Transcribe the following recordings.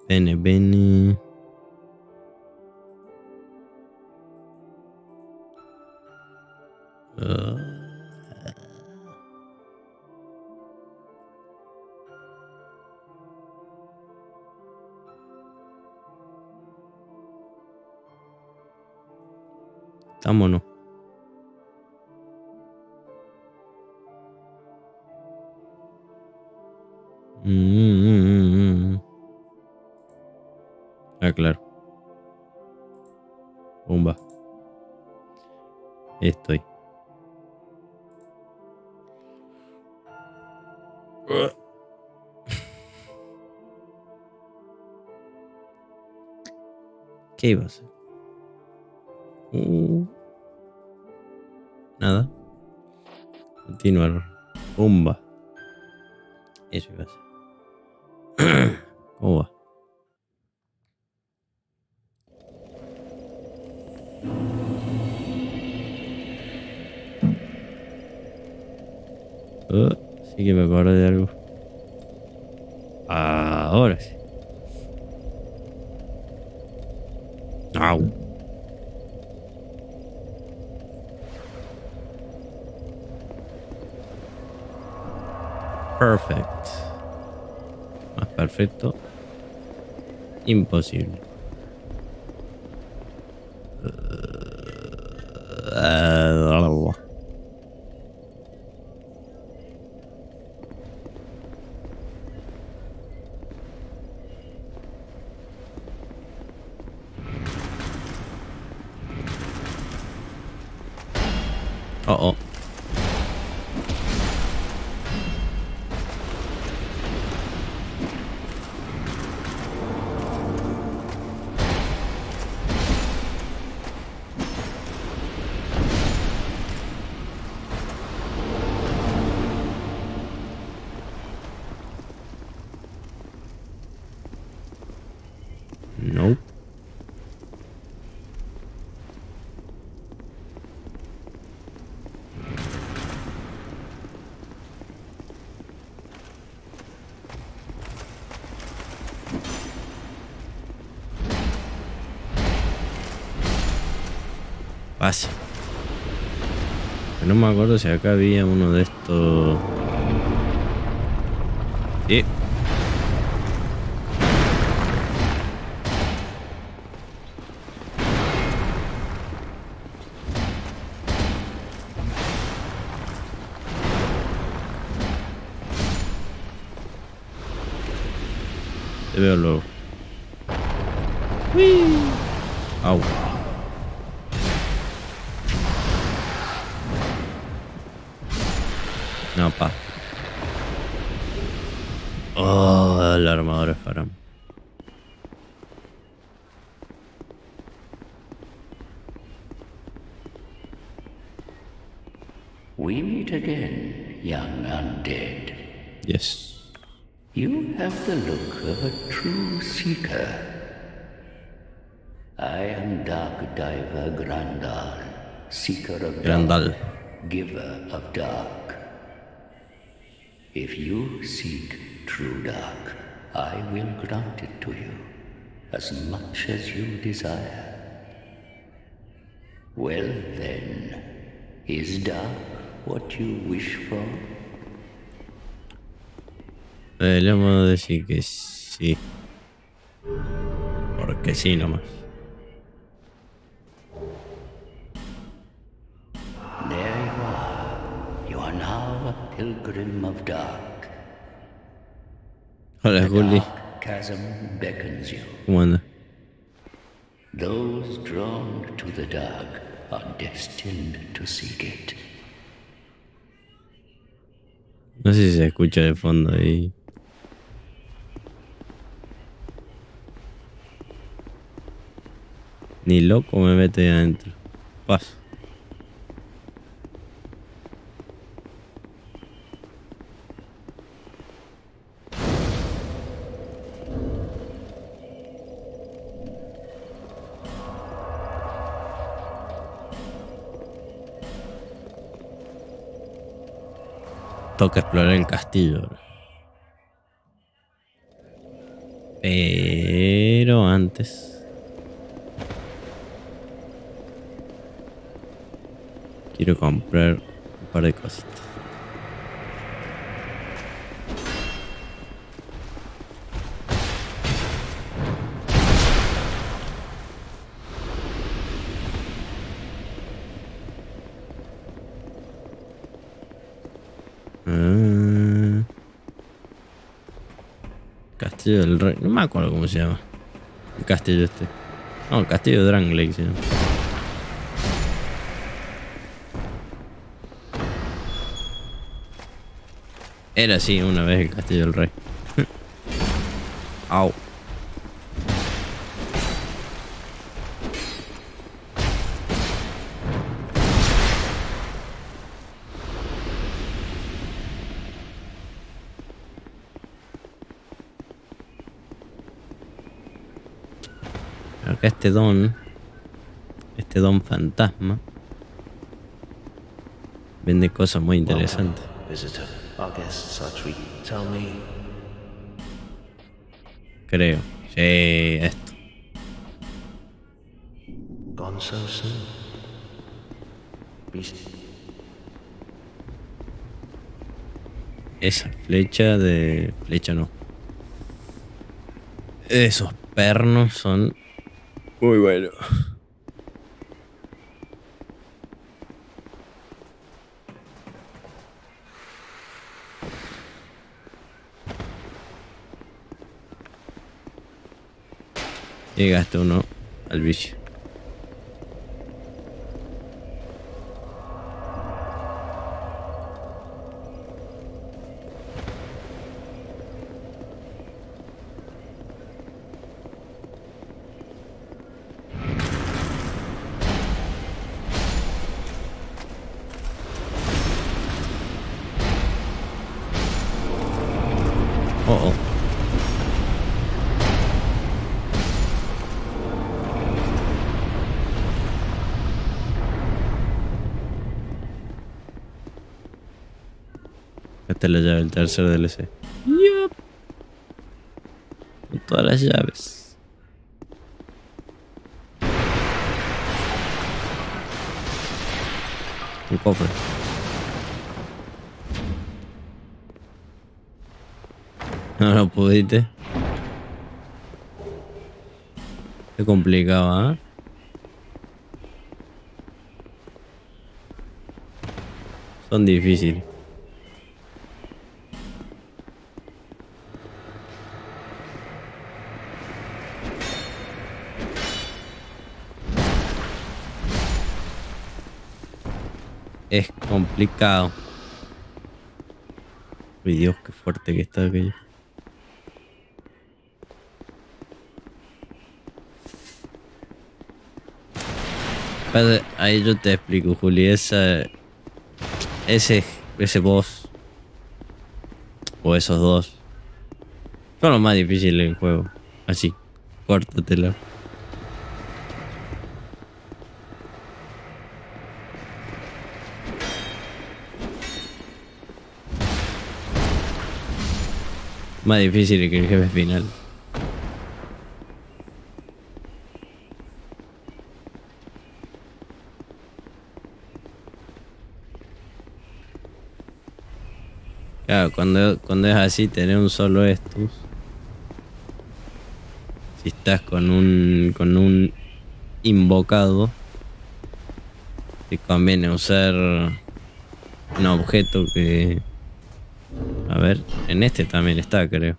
Bene, bene. Vámonos. Ah, claro. Bomba. Estoy. ¿Qué iba a hacer? Nada. Continuar. Bomba. Eso iba a hacer. ¿Cómo va? Sí que me acuerdo de algo. Ahora sí. Au. Perfect. Más perfecto. Imposible. Oh. Nope. Fácil. No me acuerdo si acá había uno de estos. Sí. Te veo luego. Au. No, pa. Oh, el armador es Faram. We meet again, young undead. Yes. You have the look of a true seeker. I am Dark Diver Grandal, seeker of Grandal. dark, giver of dark. If you seek true dark, I will grant it to you, as much as you desire. Well then, is dark what you wish for? Le vamos a decir que sí. Porque sí nomás. There you are. You are now a pilgrim of dark. Hola, The Juli. dark chasm beckons you. ¿Cómo anda? Those drawn to the dark are destined to seek it. No sé si se escucha de fondo ahí. Ni loco me mete ahí adentro. Paso. Toca explorar el castillo. antes. Quiero comprar un par de cositas. Castillo del Rey. No me acuerdo cómo se llama. El castillo este. No, el castillo de Drangleic se llama. Era así una vez el castillo del Rey. Au. Acá este don fantasma, vende cosas muy interesantes. Creo. Sí, esto. Esa flecha de... Flecha no. Esos pernos son muy buenos. Llegaste uno al bicho. Oh, oh. Esta es la llave del tercer DLC. Yup. Con todas las llaves. Un cofre. No lo pudiste. Qué complicado, ¿eh? Son difíciles. Es complicado. Uy, Dios, qué fuerte que está aquello. Ahí yo te explico, Juli. Ese boss o esos dos son los más difíciles del juego. Así, córtatelo. Más difícil que el jefe final. Claro, cuando es así, tener un solo estus. Si estás con un invocado, te conviene usar un objeto que... A ver, en este también está, creo.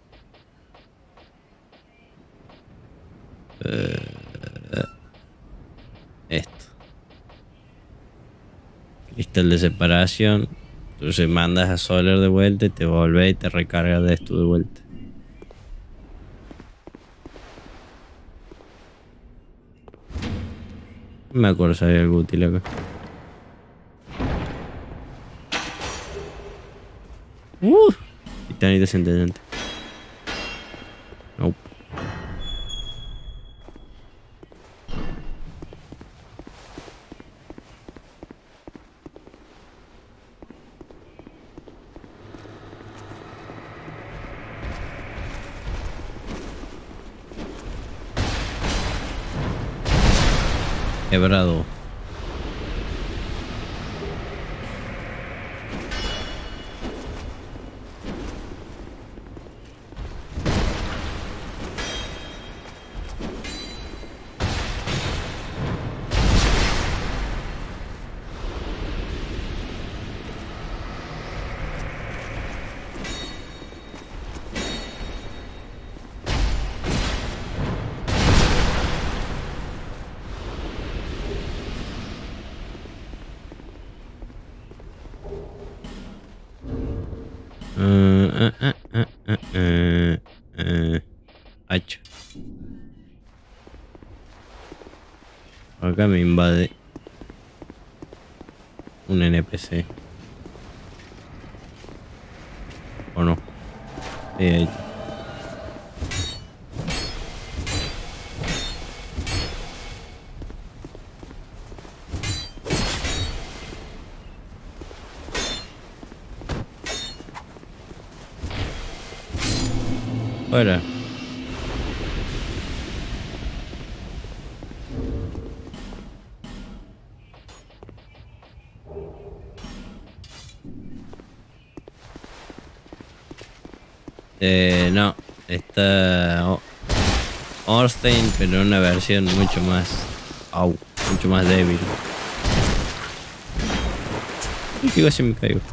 Esto. Cristal de separación. Entonces mandas a Solar de vuelta y te volvés y te recargas de esto de vuelta. No me acuerdo si había algo útil acá. Titanita centellante. Nope. Quebrado. Hacha. Acá me invade un NPC. ¿O no? Sí, ahí está. Fuera. No, está Orstein, pero una versión mucho más, mucho más débil. Y que casi me caigo.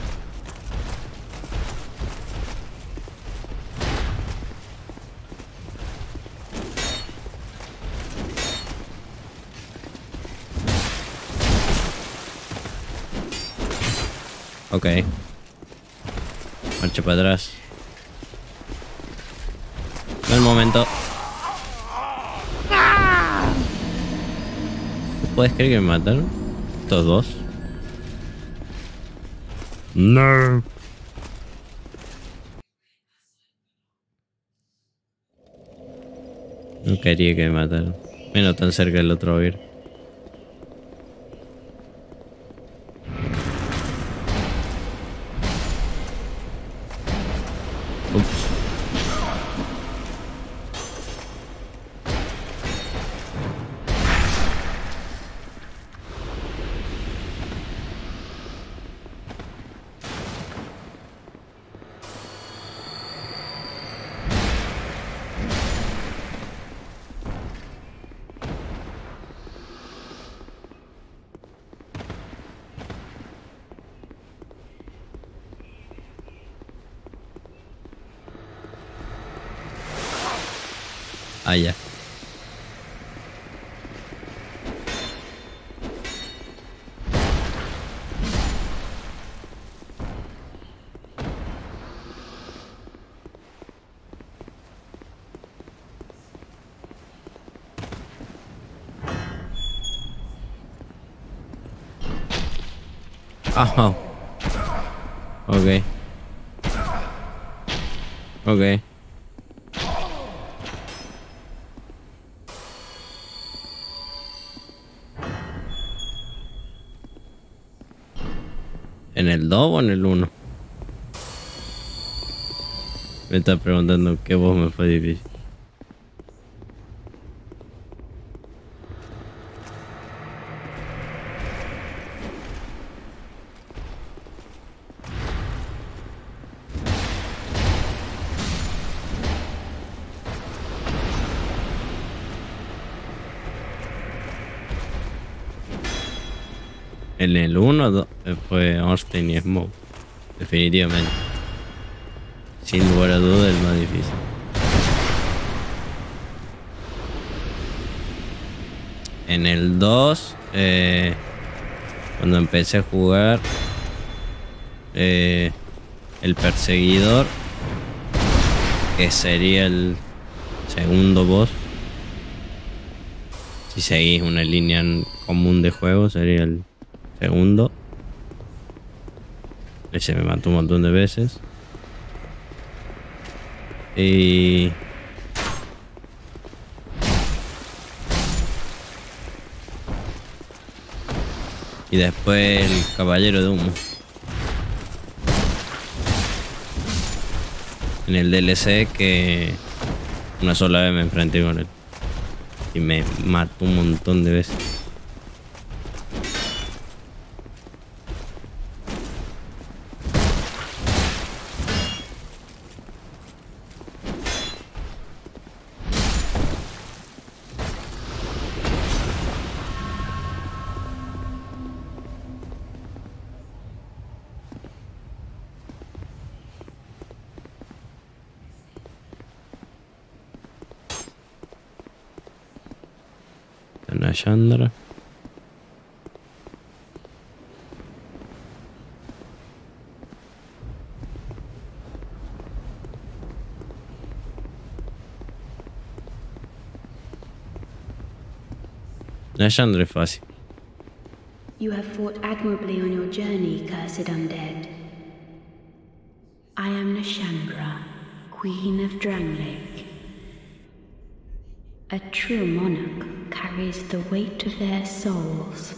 Ok. Marcha para atrás. No el momento. ¿Puedes creer que me mataron? ¿Estos dos? No. No quería que me mataran. Menos tan cerca del otro oír. Ups. Ah, ya. Ah, ok. Ok. ¿En el 2 o en el 1? Me está preguntando qué voz me fue difícil. En el 1 fue Orstein y Smoke. Definitivamente. Sin lugar a duda el más difícil. En el 2, cuando empecé a jugar, el perseguidor, que sería el segundo boss, si seguís una línea común de juego, sería el segundo. Ese me mató un montón de veces. Y después el caballero de humo. En el DLC, que una sola vez me enfrenté con él y me mató un montón de veces. Yandra. La Yandra es fácil. You have fought admirably on your journey, cursed undead. I am Nashandra, Queen of Drangleic. A true monarch carries the weight of their souls.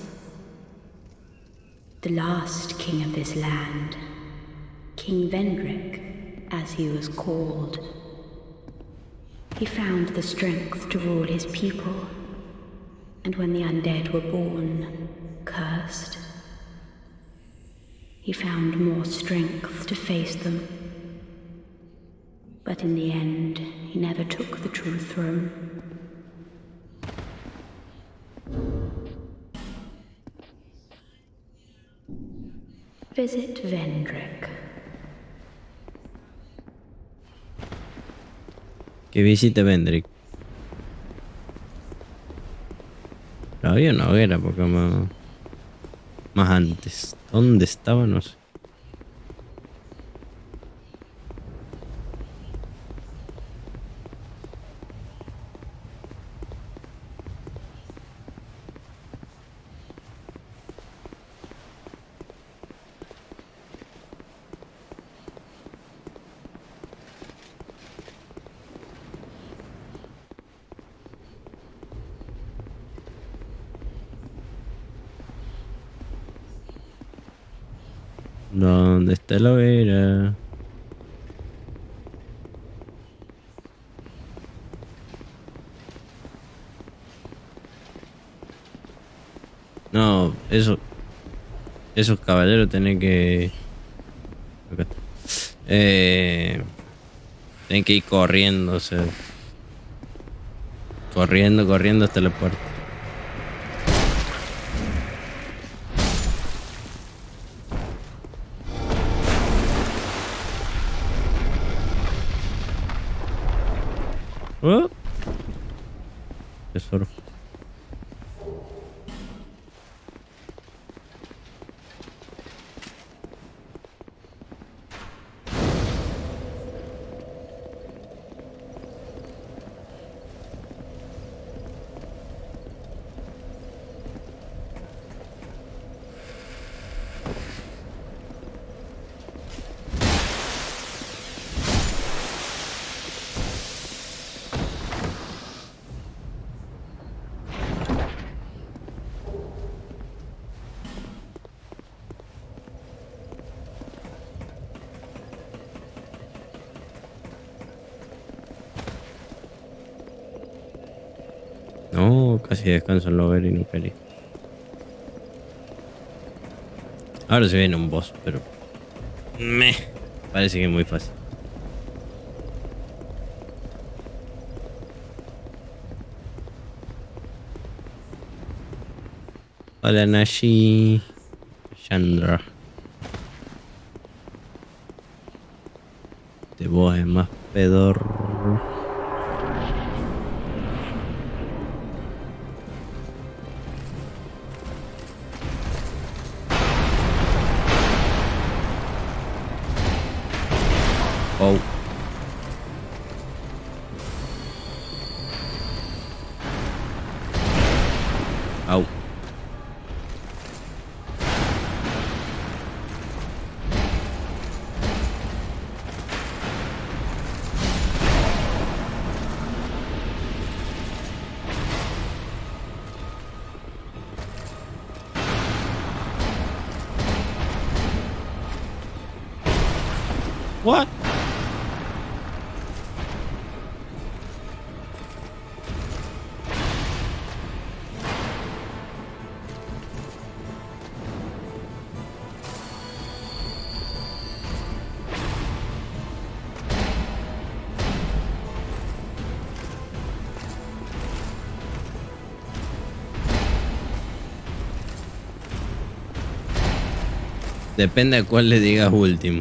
The last king of this land, King Vendrick, as he was called. He found the strength to rule his people, and when the undead were born, cursed, he found more strength to face them. But in the end, he never took the true throne. Visit Vendrick. Que visite Vendrick. Pero había una hoguera porque más antes. ¿Dónde estaba? No sé. ¿Dónde está la hoguera? No, esos caballeros tienen que... Acá está. Tienen que ir corriendo, o sea... Corriendo hasta la puerta. Oh. Tesoro. No, casi descanso en Lover y no quería. Ahora se viene un boss, pero... Parece que es muy fácil. Hola Nashi. Chandra. Este boss es más pedorro. Oh. Au. What? Depende a cuál le digas último.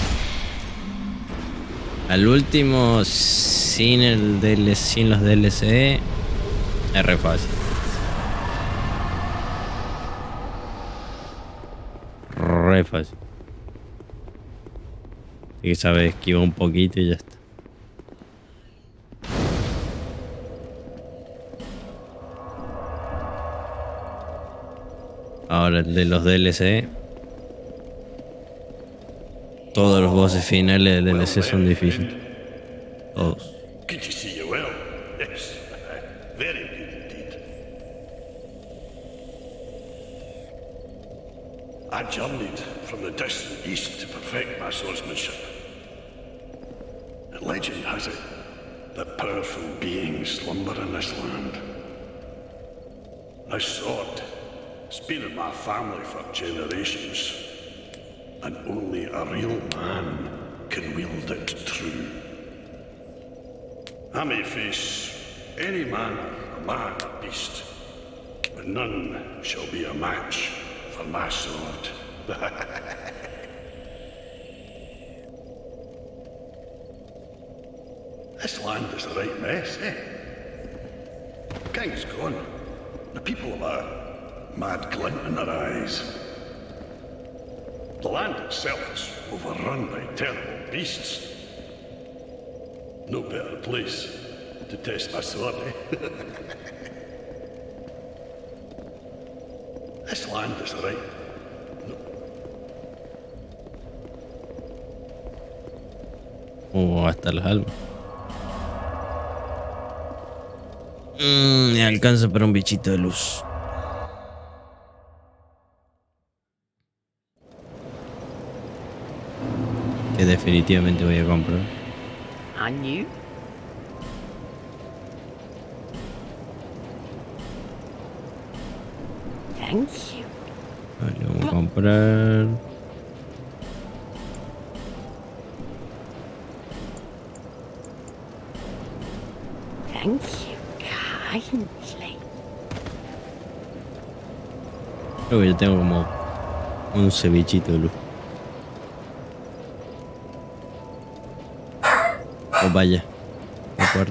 Al último, sin los DLC, es re fácil. re fácil. Así que sabes esquivar un poquito y ya está. Ahora el de los DLC. Todos los bosses finales del DLC son difíciles. Todos. Good to see you well. Yes, very good indeed. I journeyed from the distant east to perfect my swordsmanship. And legend has it that powerful beings slumber in this land. This sword has been in my family for generations, and only a real man can wield it true. I may face any man, a man, a beast, but none shall be a match for my sword. This land is a right mess, eh? King's gone. The people have a mad glint in their eyes. The land itself is overrun by terrible beasts. No better place to test my sword, eh? This land is right. Hasta las almas. Me alcanza para un bichito de luz. Que definitivamente voy a comprar. And you? Thank you. Vale, vamos a comprar. Thank you kindly. Creo que yo tengo como 11 bichitos de luz. Oh, vaya. De acuerdo.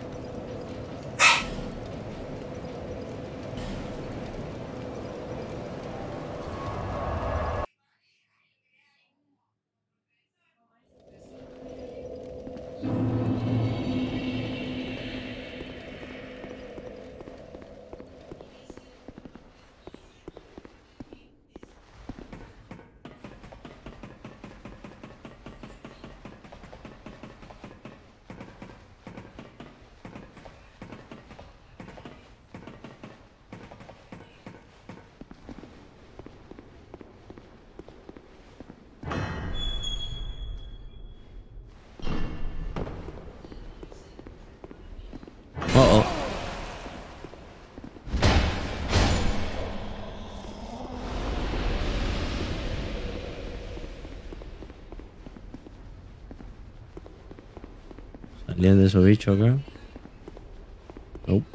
Oh, oh. ¿Salían de esos bichos acá? Nope.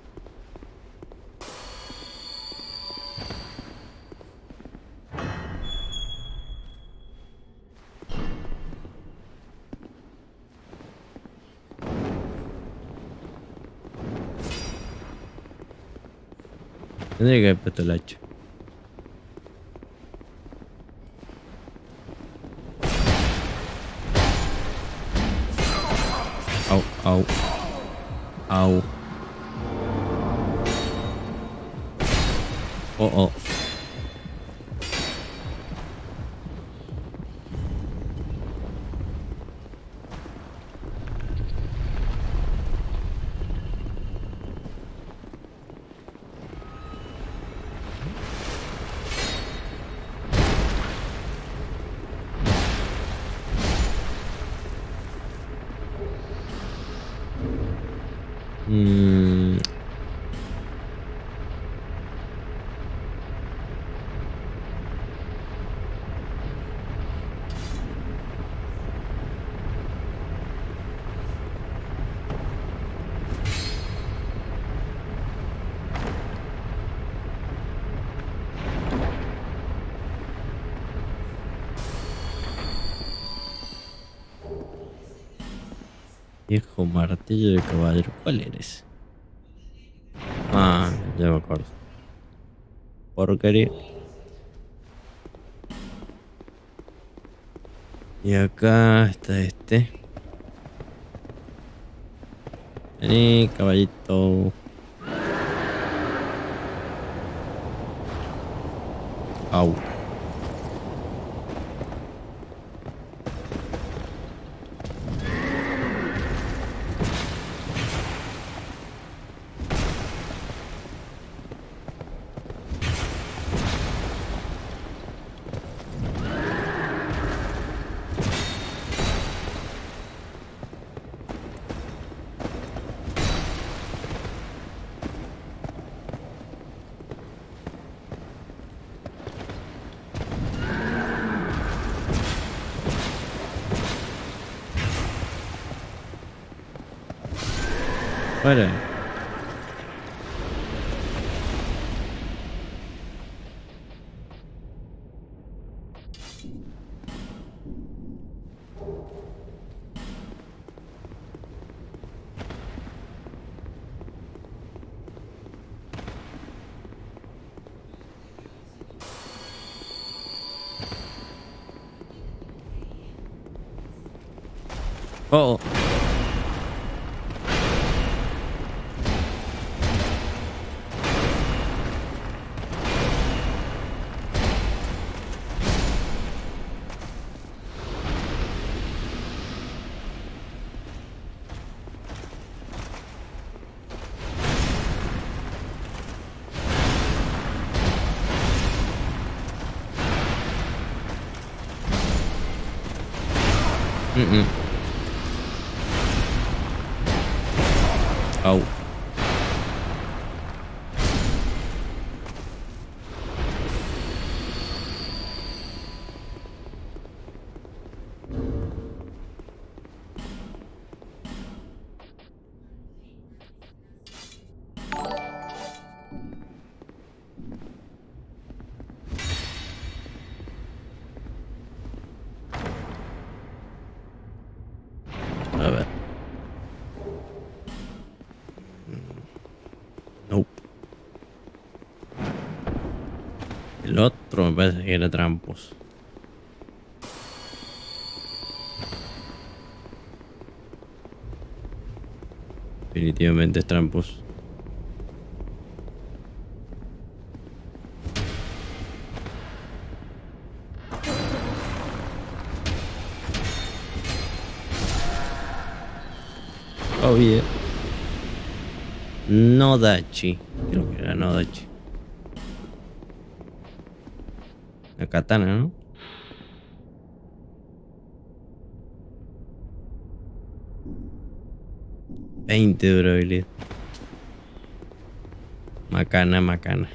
Tendría que haber puesto el hacha. Au, au. Au. Oh, oh. Viejo martillo de caballero. ¿Cuál eres? Ah, ya me acuerdo. Porquería. Y acá está este. Vení, caballito. Au. Fuera. Oh. Au. A ver. Nope. El otro me parece que era trampos. Definitivamente es trampos. Oh yeah. Nodachi. Creo que era Nodachi. La katana, ¿no? $20 de durabilidad. Macana, macana.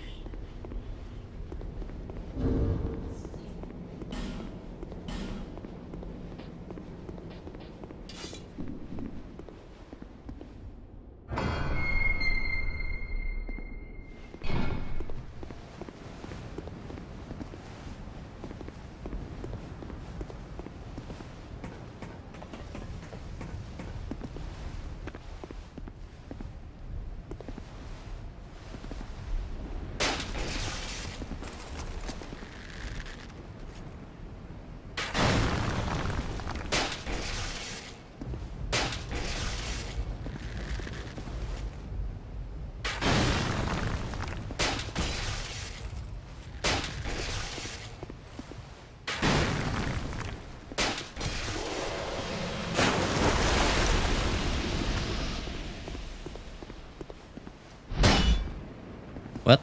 What?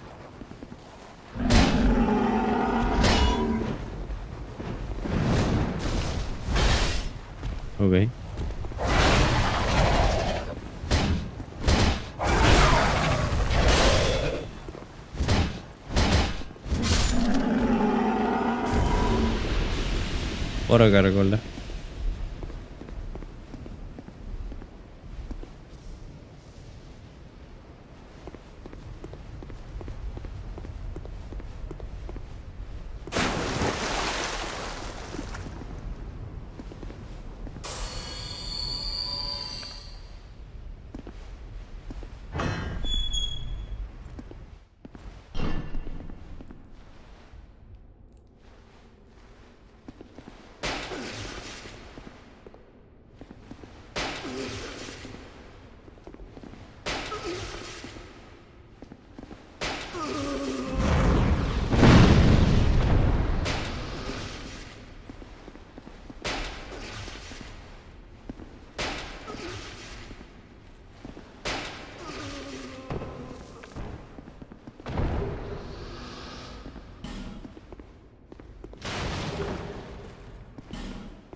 Okay. Por acá recuerda.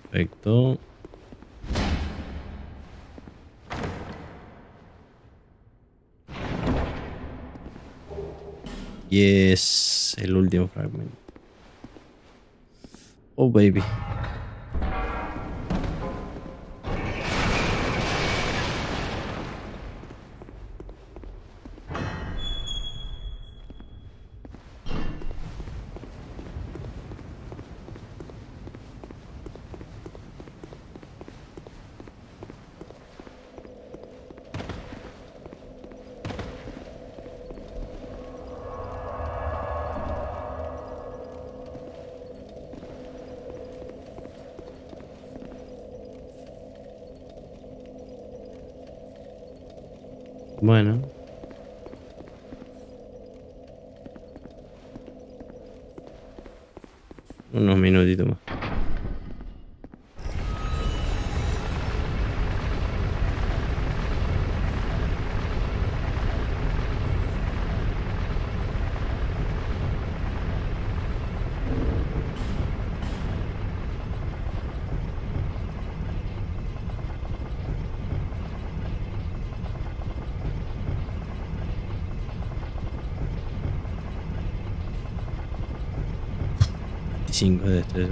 Perfecto. Yes, el último fragmento. Oh, baby. Bueno. Unos minutitos más. Cinco de este.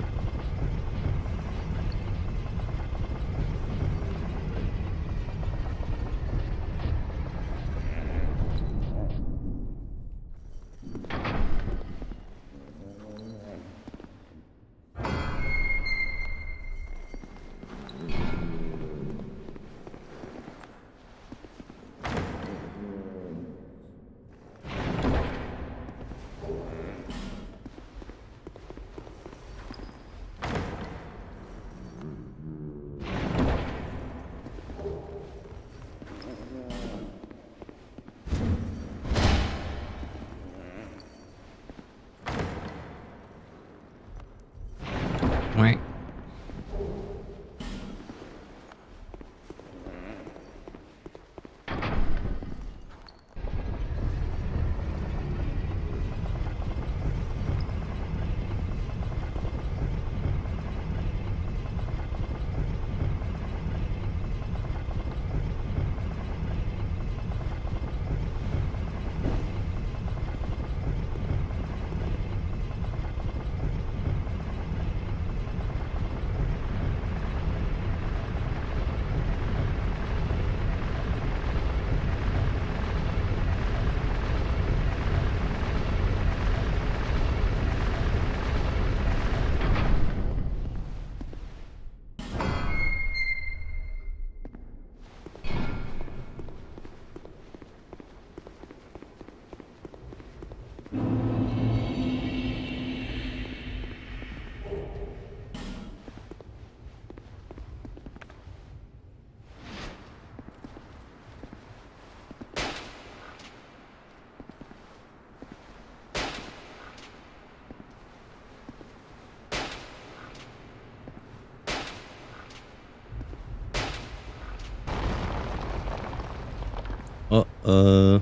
Uh-oh.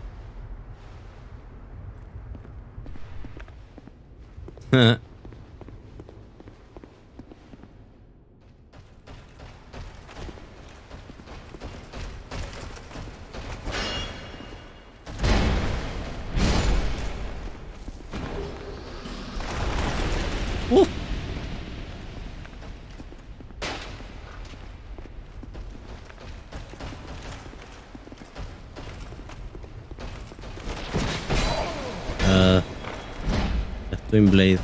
Twin Blade.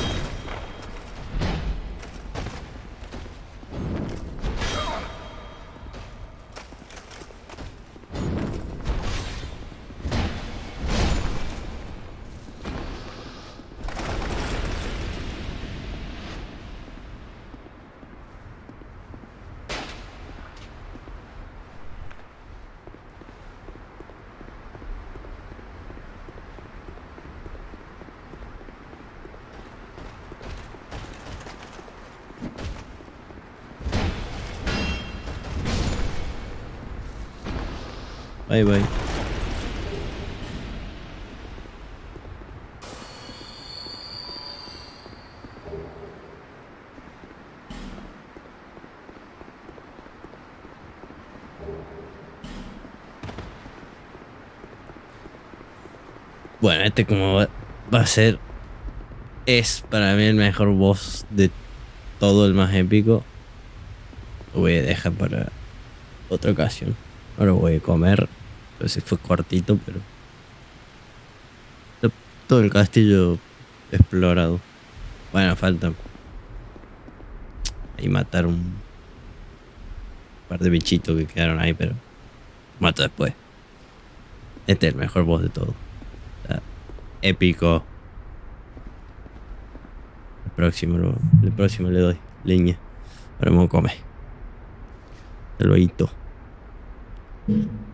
Bye bye. Bueno, este como va a ser... Es para mí el mejor boss de todo, el más épico. Lo voy a dejar para otra ocasión. Ahora voy a comer. Pues sí fue cortito, pero... Todo el castillo explorado. Bueno, falta... Ahí matar un par de bichitos que quedaron ahí, pero... Mato después. Este es el mejor boss de todo. Está épico. El próximo le doy leña. Ahora me voy a comer. Hasta luego.